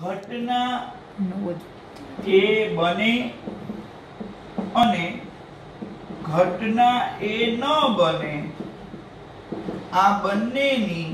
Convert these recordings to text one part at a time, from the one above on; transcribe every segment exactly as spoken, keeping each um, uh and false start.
ઘટના એ બને અને ઘટના એ ન બને, આ બંનેની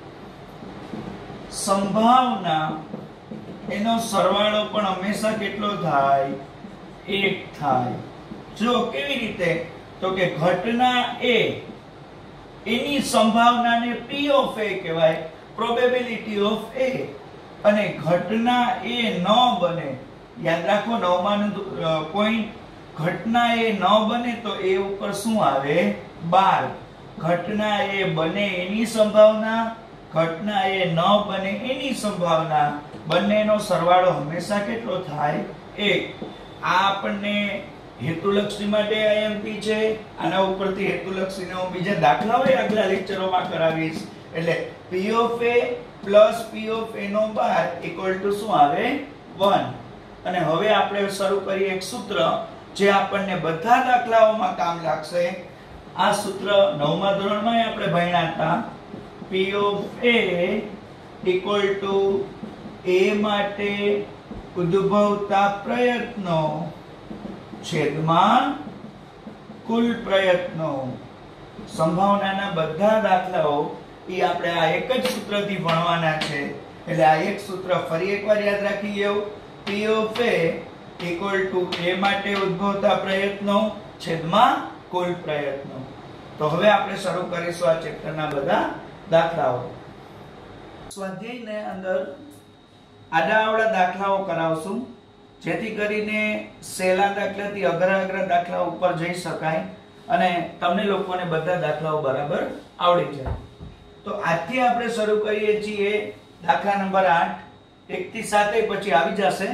સંભાવના એનો સરવાળો પણ હંમેશા કેટલો થાય? એક થાય. જો કેવી રીતે? તો કે ઘટના એ એની સંભાવનાને P of A કહેવાય, પ્રોબેબિલિટી ઓફ A, અને ઘટના એ ન બને. યાદ રાખો નવમાનું પોઈન્ટ, ઘટના એ ન બને તો એ ઉપર શું આવે? બાર. ઘટના એ બને એની સંભાવના, ઘટના એ ન બને એની સંભાવના, બંનેનો સરવાળો હંમેશા કેટલો થાય? એક. આ આપણને હેતુલક્ષી માટે આઈએમપી છે. આના ઉપરથી હેતુલક્ષીને હું બીજા દાખલાઓ આગલા લેક્ચરોમાં કરાવીશ. એટલે P of A plus P of A નો બાર ઇક્વલ ટુ શું આવે? એક. અને હવે આપણે શરૂ કરીએ એક સૂત્ર જે આપણને બધા દાખલાઓમાં કામ લાગશે. આ સૂત્ર નવમા ધોરણમાં આપણે ભણ્યા હતા. P of A equal to A માટે ઉદ્ભવતા પ્રયત્નો છેદમાં કુલ પ્રયત્નો. સંભાવનાના બધા દાખલાઓ એ આપણે આ એક જ સૂત્રથી ભણવાના છે. એટલે આ એક સૂત્ર ફરી એકવાર યાદ રાખી લેવું. P of A equal to A માટે ઉદ્ભવતા પ્રયત્નો છેદમાં કુલ પ્રયત્નો. તો હવે આપણે શરૂ કરીશું આ ચેપ્ટરના બધા દાખલાઓ. સ્વાધ્યાયની અંદર આડાઅવળા દાખલાઓ કરાવશું જેથી કરીને સહેલા દાખલાથી અઘરા અઘરા દાખલા ઉપર જઈ શકાય અને તમને લોકોને બધા દાખલાઓ બરાબર આવડી જાય. તો આજથી આપણે શરૂ કરીએ છીએ દાખલા નંબર આઠ. એક થી સાત પછી આવી જશે.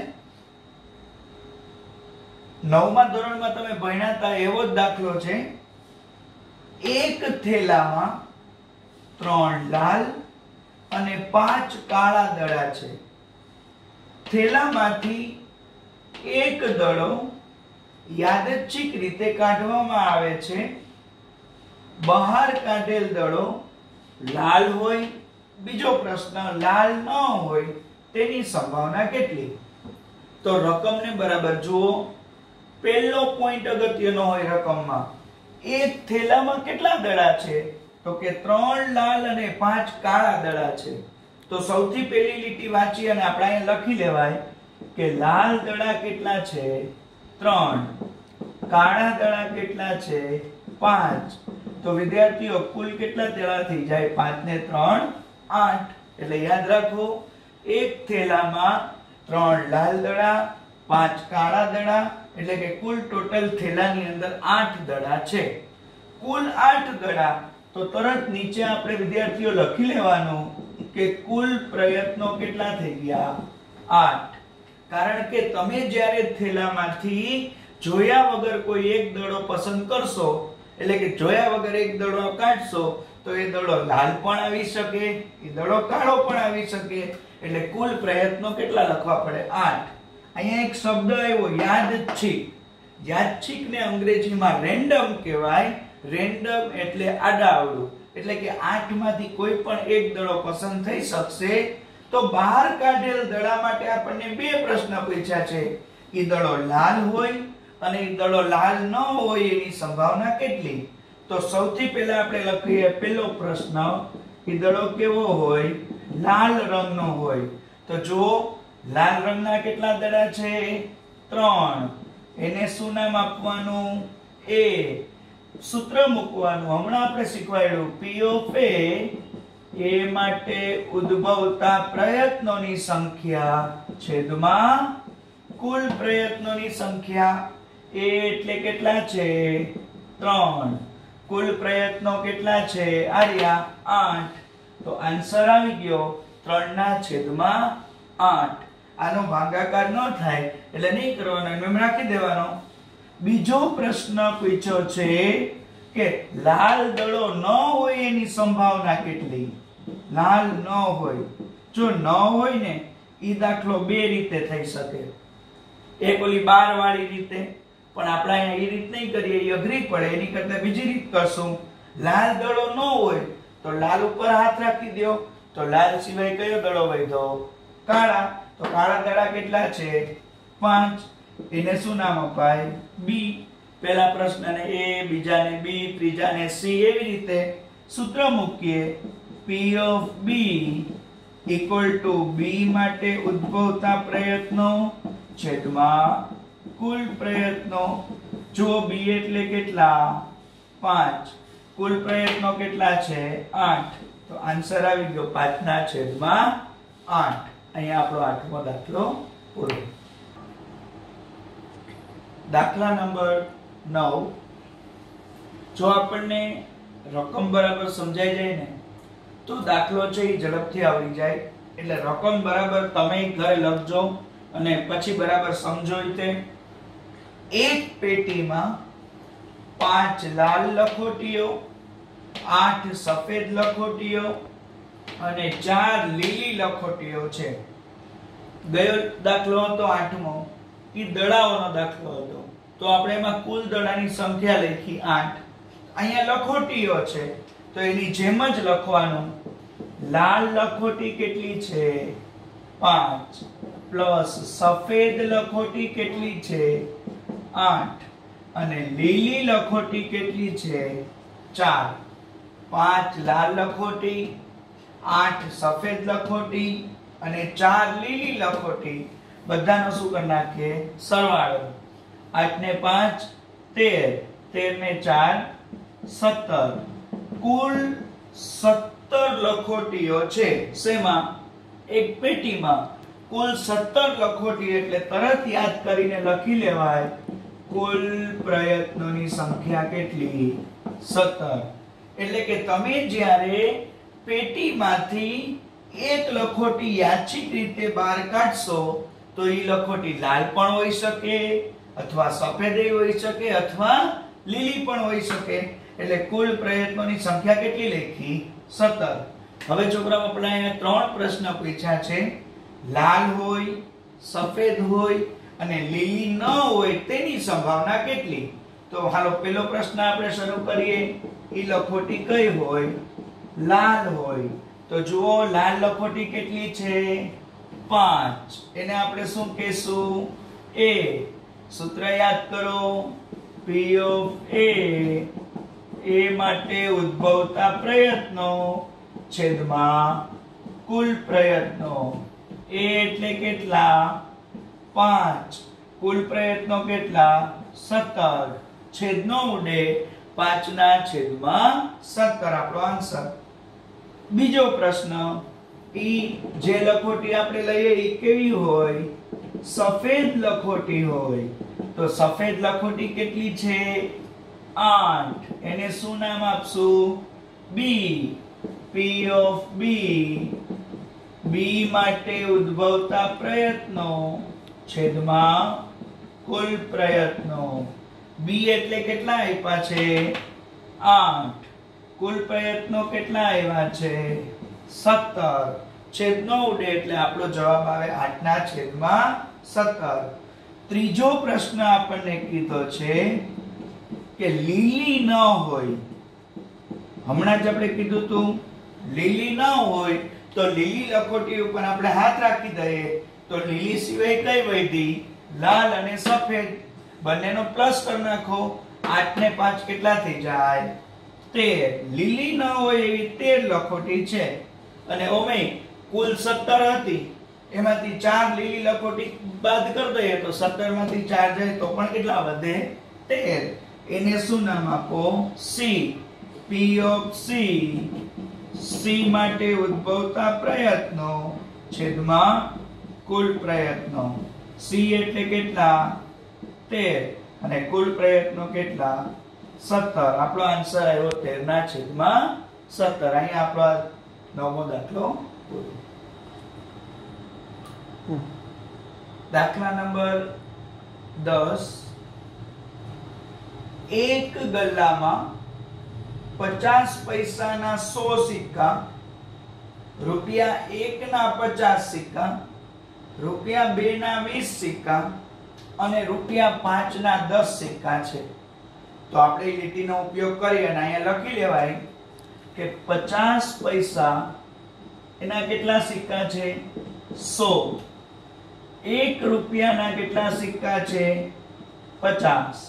નવમા ધોરણમાં તમે ભણ્યા હતા એવો જ દાખલો છે. એક થેલામાં ત્રણ લાલ અને પાંચ કાળા દડા છે. થેલામાંથી એક દડો યાદચ્છિક રીતે કાઢવામાં આવે છે. બહાર કાઢેલ દડો લાલ હોય. બીજો પ્રશ્ન, લાલ ન હોય તેની સંભાવના કેટલી? તો રકમને બરાબર જુઓ. પહેલો પોઈન્ટ અગત્યનો હોય રકમમાં. એક થેલામાં કેટલા દડા છે? તો કે ત્રણ લાલ અને પાંચ કાળા દડા છે. તો સૌથી પહેલી લીટી વાંચી અને આપણે અહીંયા લખી લેવાય કે લાલ દડા કેટલા છે? ત્રણ. કાળા દડા કેટલા છે? પાંચ. તો વિદ્યાર્થીઓ કુલ કેટલા દડા થઈ જાય? પાંચ ને ત્રણ આઠ. એટલે યાદ રાખો, એક થેલામાં ત્રણ લાલ દડા, પાંચ કાળા દડા, એટલે કે કુલ ટોટલ થેલાની અંદર આઠ દડા છે. કુલ આઠ દડા. તો તરત નીચે આપણે વિદ્યાર્થીઓ લખી લેવાનું કે કુલ પ્રયત્નો કેટલા થઈ ગયા? આઠ. કારણ કે તમે જ્યારે થેલામાંથી જોયા વગર કોઈ એક દડો પસંદ કરશો, એટલે કે જોયા વગર એક દડો કાઢશો, તો એ દડો લાલ પણ આવી શકે, એ દડો કાળો પણ આવી શકે. એટલે કુલ પ્રયત્નો કેટલા લખવા પડે? આઠ. અહીંયા એક શબ્દ આવ્યો યાદચ્છિક. યાદચ્છિકને અંગ્રેજીમાં રેન્ડમ કહેવાય. રેન્ડમ એટલે આડાઅવળું. એટલે કે આઠ માંથી કોઈ પણ એક દડો પસંદ થઈ શકશે. તો બહાર કાઢેલ દડા માટે આપણને બે પ્રશ્ન પૂછ્યા છે. એ દડો લાલ હોય અને એ દડો લાલ ન હોય એની સંભાવના કેટલી? તો સૌથી પહેલા આપણે લખીએ પહેલો પ્રશ્ન. એ દડો કેવો હોય? લાલ રંગનો હોય. તો જુઓ, લાલ રંગના કેટલા દડા છે? ત્રણ. એને શું નામ આપવાનું? A. સૂત્ર મૂકવાનું હમણાં આપણે શીખવાડ્યું. P of A A માટે ઉદ્ભવતા પ્રયત્નોની સંખ્યા છેદમાં કુલ પ્રયત્નોની સંખ્યા. A એટલે કેટલા છે? ત્રણ. કુલ પ્રયત્નો કેટલા છે? આર્યા આઠ. તો આન્સર આવી ગયો ત્રણ ના છેદમાં આઠ. આનો ભાગાકાર ન થાય એટલે નહીં કરવાનો, એમ રાખી દેવાનો. બીજો પ્રશ્ન પૂછ્યો છે કે લાલ દડો ન હોય એની સંભાવના કેટલી? લાલ ન હોય. જો ન હોય ને ઈ દાખલો બે રીતે થઈ શકે. એક ઓલી બાર વાળી રીતે, પણ આપણે અહીંયા એ રીત નહીં કરીએ, એ અઘરી પડે. એની કરતા બીજી રીત કરશું. લાલ દડો ન હોય તો લાલ ઉપર હાથ રાખી દો, તો લાલ સિવાય કયો દડો વધ્યો? કાળા. તો કાળા દડા કેટલા છે? પાંચ. એને શું નામ અપાય? બી. પહેલા પ્રશ્નને એ, બીજાને બી, ત્રીજાને સી, એવી રીતે સૂત્ર મૂકીએ. P of B equal to B માટે ઉદ્ભવતા પ્રયત્નો છેદમાં કુલ પ્રયત્નો. જો B એટલે કેટલા? પાંચ. કુલ પ્રયત્નો કેટલા છે? આઠ. તો આન્સર આવી ગયો પાંચ ના છેદમાં આઠ. અહીંયા આપણો આઠમો દાખલો પૂરો. દાખલા નંબર નવ. જો આપણને રકમ બરાબર સમજાઈ જાય ને તો દાખલો છે એ ઝડપથી આવડી જાય. એટલે રકમ બરાબર તમે ઘરે લખજો અને પછી બરાબર સમજો. તે એક પેટીમાં પાંચ લાલ લખોટીઓ, આઠ સફેદ લખોટીઓ અને ચાર લીલી લખોટીઓ છે. ગયો દાખલો હતો આઠમો, એ દડાઓનો દાખલો હતો. તો આપણે એમાં કુલ દડાની સંખ્યા લખી આઠ. અહીંયા લખોટીઓ છે તો એની જેમ જ લખવાનું. લાલ લખોટી કેટલી છે? પાંચ. પ્લસ સફેદ લખોટી કેટલી છે? આઠ. અને લીલી લખોટી કેટલી છે? ચાર. પાંચ લાલ લખોટી, આઠ સફેદ લખોટી અને ચાર લીલી લખોટી, બધાનો શું કરી નાખીએ? સરવાળો. આઠ ને પાંચ તેર, તેર ને ચાર સત્તર. કુલ સત્તર લખોટીઓ છે. શેમાં? એક પેટીમાં. કુલ સત્તર લખોટી એટલે તરત યાદ કરીને લખી લેવાય કુલ પ્રયત્નોની સંખ્યા કેટલી? સત્તર. એટલે કે તમે જ્યારે પેટીમાંથી એક લખોટી યાદચ્છિક રીતે બહાર કાઢશો તો એ લખોટી લાલ પણ હોઈ શકે અથવા સફેદ હોઈ શકે અથવા લીલી પણ હોઈ શકે. એટલે કુલ પ્રયત્નોની સંખ્યા કેટલી લખી? સત્તર. હવે છોકરાઓ આપણે અહીંયા ત્રણ પ્રશ્ન પૂછ્યા છે. લાલ હોય, સફેદ હોય અને લીલી ન હોય તેની સંભાવના કેટલી? તો હાલો પહેલો પ્રશ્ન આપણે શરૂ કરીએ. ઈ લખોટી કઈ હોય? લાલ હોય. તો જુઓ લાલ લખોટી કેટલી છે? પાંચ. એને આપણે શું કહેશું? A. સૂત્ર યાદ કરો. P of A A માટે ઉદ્ભવતા પ્રયત્નો છેદમાં કુલ પ્રયત્નો. A એટલે કેટલા? પાંચ. કુલ પ્રયત્નો કેટલા? સત્તર. છેદ નો ઉડે, પાંચ ના છેદમાં સત્તર આપણો આન્સર. બીજો પ્રશ્ન. ઈ જે લખોટી આપણે લઈએ ઈ કેવી હોય? સફેદ લખોટી હોય. તો સફેદ લખોટી કેટલી છે? આઠ. એને શું નામ આપશું? B. P of B B માટે ઉદ્ભવતા પ્રયત્નો છેદમાં કુલ પ્રયત્નો. B એટલે કેટલા આપ્યા છે? આઠ. કુલ પ્રયત્નો કેટલા આવ્યા છે? સત્તર. છેદ નો ઉડે એટલે આપણો જવાબ આવે આઠ ના છેદમાં સત્તર. ત્રીજો પ્રશ્ન આપણને કીધો છે કે લીલી ન હોય. હમણાં જ આપણે કીધું હતું લીલી ન હોય તો લીલી લખોટી ઉપર આપણે હાથ રાખી દઈએ તો લીલી સિવાય કઈ વધી? લાલ અને સફેદ. બંનેનો પ્લસ કરી નાખો. આઠ ને પાંચ કેટલા થઈ જાય? તેર. લીલી ન હોય એવી તેર લખોટી છે. અને ઓમે કુલ સત્તર હતી, એમાંથી ચાર લીલી લખોટી બાદ કરી દઈએ તો સત્તર માંથી ચાર જાય તો પણ કેટલા વધે? તેર. એને શું નામ આપો? C. P of C C માટે ઉદ્ભવતા પ્રયત્નો છેદમાં કુલ પ્રયત્નો. C એટલે કેટલા? તેર. અને કુલ પ્રયત્નો કેટલા? સત્તર. આપણો આન્સર આવ્યો તેર ના છેદમાં સત્તર. અહીંયા આપણો નવમો દાખલો પૂરો. દાખલા નંબર દસ. એક ગલ્લામાં પચાસ પૈસાના સો સિક્કા, રૂપિયા એક ના પચાસ સિક્કા, રૂપિયા બે ના વીસ સિક્કા અને રૂપિયા પાંચ ના દસ સિક્કા છે. તો આપણે લીટીનો ઉપયોગ કરી અને અહીંયા લખી લેવાય કે પચાસ પૈસા એના કેટલા સિક્કા છે? સો. એક રૂપિયાના કેટલા સિક્કા છે? પચાસ.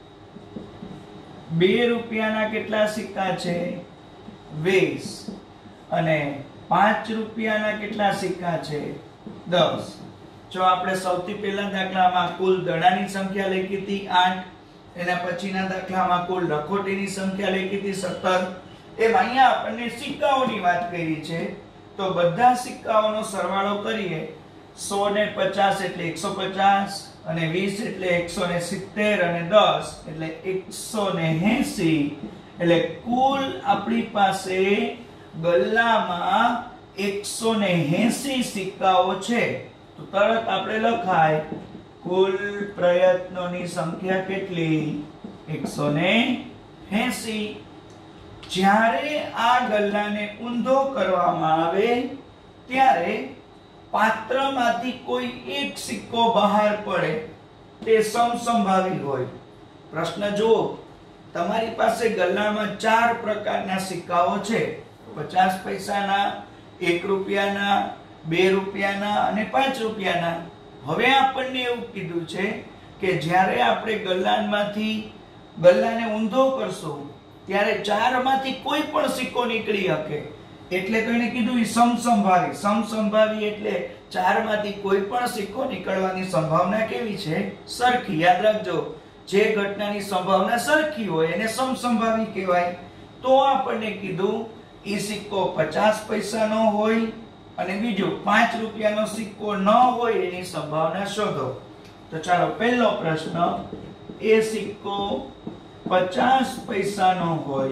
બે રૂપિયાના કેટલા સિક્કા છે? વીસ. અને પાંચ રૂપિયાના કેટલા સિક્કા છે? દસ. જો આપણે સૌથી પહેલા દાખલામાં કુલ દડાની સંખ્યા લખી હતી આઠ, એના પછીના દાખલામાં કુલ લખોટીની સંખ્યા લખી હતી સત્તર. એમ અહીંયા આપણને સિક્કાઓની વાત કરી છે, તો બધા સિક્કાઓનો સરવાળો કરીએ. સો ને પચાસ એટલે એકસો પચાસ, અને વીસ એટલે એકસો સિત્તેર, અને દસ એટલે એકસો એંસી. એટલે કુલ આપણી પાસે ગલ્લામાં એકસો એંસી સિક્કાઓ છે. તો તરત આપણે લખાય કુલ પ્રયત્નોની સંખ્યા કેટલી? એકસો એંસી. જ્યારે આ ગલ્લાને ઊંધો કરવામાં આવે ત્યારે પાત્રમાંથી કોઈ એક સિક્કો બહાર પડે, તે સમસંભાવી હોય. પ્રશ્ન જુઓ, તમારી પાસે ગલ્લામાં ચાર પ્રકારના સિક્કાઓ છે. પચાસ પૈસાના, એક રૂપિયાના, બે રૂપિયાના અને પાંચ રૂપિયાના. હવે આપણને એવું કીધું છે કે જ્યારે આપણે ગલ્લામાંથી ગલ્લાને ઊંધો કરશું ત્યારે ચારમાંથી કોઈ પણ સિક્કો નીકળી શકે. એટલે તો એને કીધું સમસંભાવી. સમસંભાવી એટલે ચારમાંથી કોઈ પણ સિક્કો નીકળવાની સંભાવના કેવી છે? સરખી. યાદ રાખજો, જે ઘટનાની સંભાવના સરખી હોય એને સમસંભાવી કહેવાય. તો આપણને કીધું ઈ સિક્કો પચાસ પૈસાનો હોય અને બીજો પાંચ રૂપિયાનો સિક્કો ન હોય એની સંભાવના શોધો. તો ચાલો પહેલો પ્રશ્ન, એ સિક્કો પચાસ પૈસાનો હોય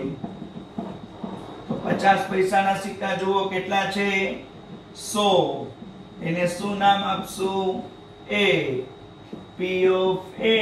તો પચાસ પૈસાના સિક્કા જુઓ કેટલા છે? સો. એને શું નામ આપશું? એ. પી ઓફ એ.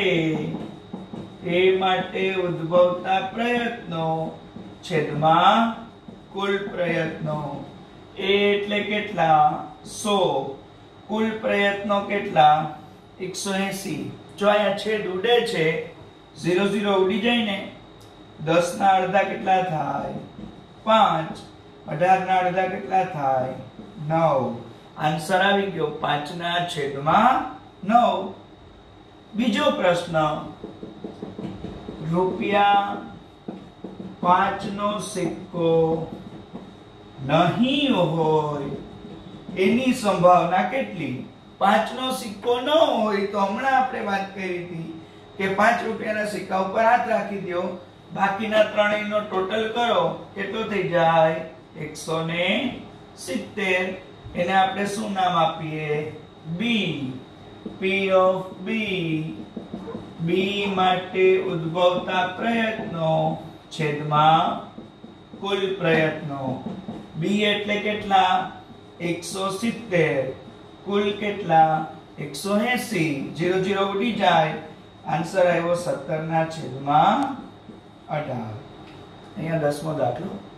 એ માટે ઉદ્ભવતા પ્રયત્નો છેદમાં કુલ પ્રયત્નો. એ એટલે કેટલા? સો. કુલ પ્રયત્નો કેટલા? એકસો એંસી. જો અહીંયા છેદ ઉડે છે, ઝીરો ઝીરો ઉડી જાય ને. દસ ના અડધા કેટલા થાય? પાંચ. અઢાર ના અડધા કેટલા થાય? નવ. આન્સર આવી ગયો પાંચ ના છેદમાં નવ. બીજો પ્રશ્ન, રૂપિયા પાંચ નો સિક્કો નહીં હોય એની સંભાવના કેટલી? પાંચ નો સિક્કો ન હોય તો હમણાં આપણે વાત કરી હતી કે પાંચ રૂપિયાના સિક્કા ઉપર હાથ રાખી દો, બાકીના ત્રણેયનો ટોટલ કરો, કેટલો થઈ જાય? એકસો સિત્તેર. એને આપણે શું નામ આપીએ? બી. પી ઓફ બી. બી માટે ઉદ્ભવતા પ્રયત્નો છેદમાં કુલ પ્રયત્નો. બી એટલે કેટલા? એકસો સિત્તેર. કુલ કેટલા? એકસો એંસી. ઝીરો ઝીરો ઉડી જાય. આન્સર આવ્યો સત્તર ના છેદમાં અઢાર. અહીંયા દસમો દાખલો.